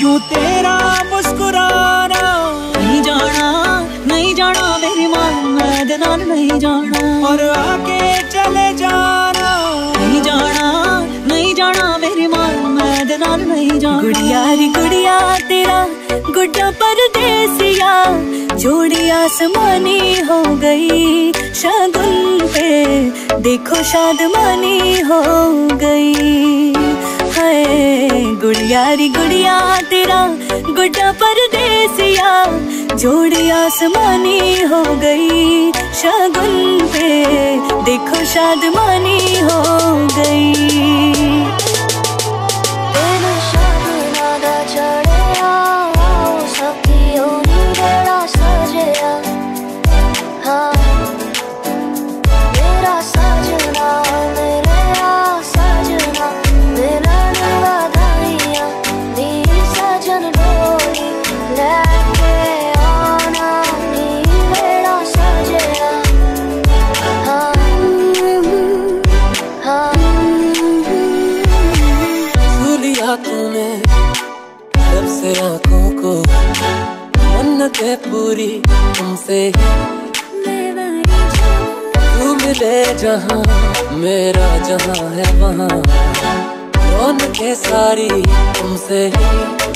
क्यों तेरा मुस्कुराना। नहीं जाना नहीं जाना मेरी मां, मैं दे नाल नहीं जाना। और आके चले जाना। नहीं जाना नहीं जाना मेरी मां, मैं दे नाल नहीं जाना। गुड़िया री गुड़िया तेरा गुड्डा परदेसिया, जोड़ी आसमानी हो गई शगुन पे, देखो शादमानी हो गई। हाय गुड़िया री गुड़िया तेरा गुड्डा परदेसिया, जोड़ी आसमानी हो गई शगुन पे, देखो शादमानी हो गई। तूने जब से आँखों को मन्नतें पूरी तुमसे ही, तू मिले जहाँ मेरा जहाँ है वहाँ, रौनकें सारी तुमसे ही।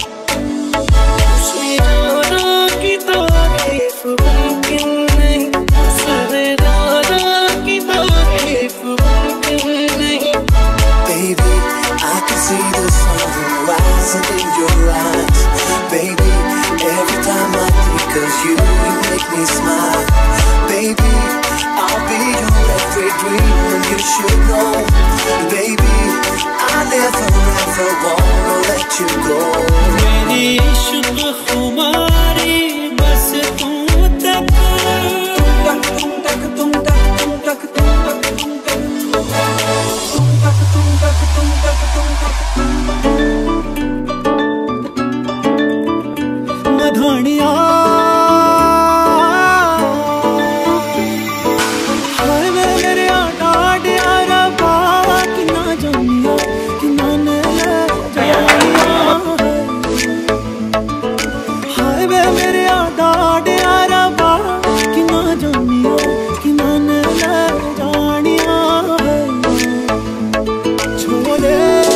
की तारीफ मुमकिन नहीं, की तारीफ मुमकिन नहीं। Baby, I can see the sun rising in your eyes. Baby, every time I think of you, you make me smile. Baby, I'll be your every dream, and you should know. Baby, I never ever wanna let you go. मेरी इश्क खुमारी बस तुम तक, तुम तक तुम तक तुम तक तुम तक तुम तक तुम तक तुम तक तुम तक तुम तक। मधानिया हाय मेरे आटाडिया रबा कि ना जानिया कि ना ले जानिया। हाय मेरे आटाडिया रबा कि ना जानिया कि ना ले जानिया। छोड़े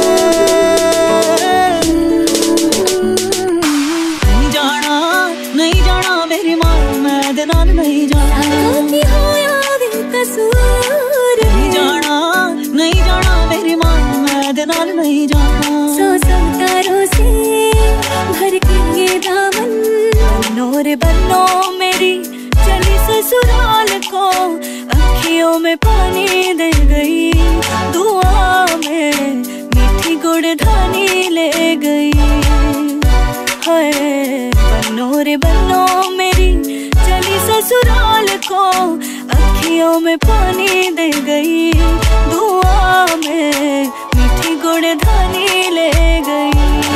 नहीं जाना नहीं जाना मेरी मां, मैं दे नाल नहीं जाना। की होया दिल कसूर, नहीं जाना नहीं जाना मेरी मां, मैं दे नाल नहीं जाना। सौ तारों से भर के ये दामन, नूर बनो मेरी चली ससुराल को, अखियों में पानी दे गई, दुआ में मीठी गुड़धानी ले गई। हाय बनो रे बनो मेरी चली ससुराल को, अखियों में पानी दे गई, दुआ में मीठी गुड़धानी ले गई।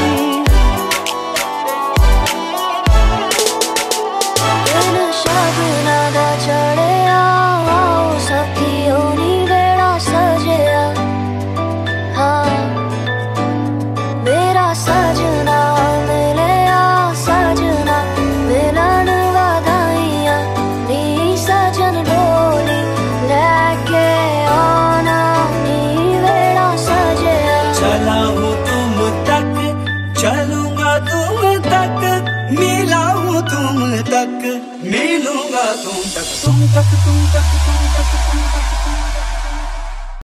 चलूंगा तुम तक, मिला हूँ तुम तक, मिलूंगा तुम तक तुम तक तुम तक तुम तक तुम तक।